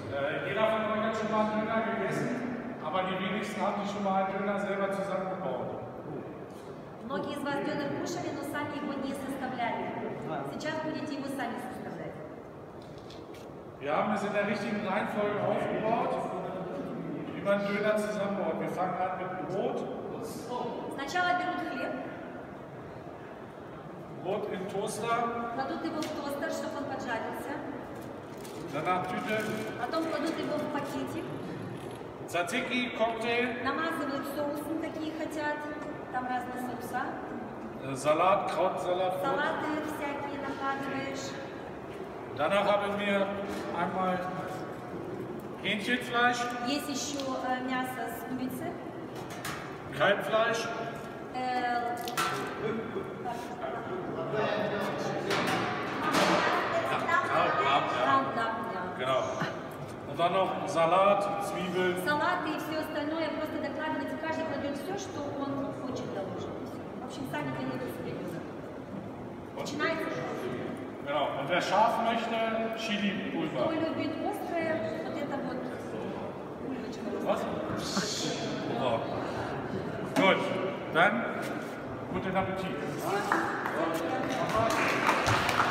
Jeder von euch hat schon mal einen Döner gegessen, aber die wenigsten haben sich schon mal einen Döner selber zusammengebaut. Многие из вас дёнер кушали, но сами его не составляли. Сейчас будете его сами составлять. Wir haben es in der richtigen Reihenfolge aufgebaut, wie man Döner zusammenbaut. Wir fangen an mit Brot. Сначала берут хлеб, Brot in Toaster, кладут его в тостер, чтобы он поджарился. danach Tüte, Потом кладут его в пакетик, Tzatziki, Cocktail, намазывают соусом, какие хотят. Там разные соуса. Salat, Krautsalat. Салаты всякие накладываешь. Danach haben wir einmal Hähnchenfleisch, Есть еще мясо с курицы. Kalbfleisch, genau. Und dann noch Salat, Zwiebeln. Салаты и все остальное просто докладывается. Каждый кладет все, что он хочет доложить. В общем, сами делают себе. Начинается. Genau. Und wer scharf möchte, Chili-Pulver. Кто любит острое, вот это вот пульвочка. Was? Oh. Gut, dann guten Appetit.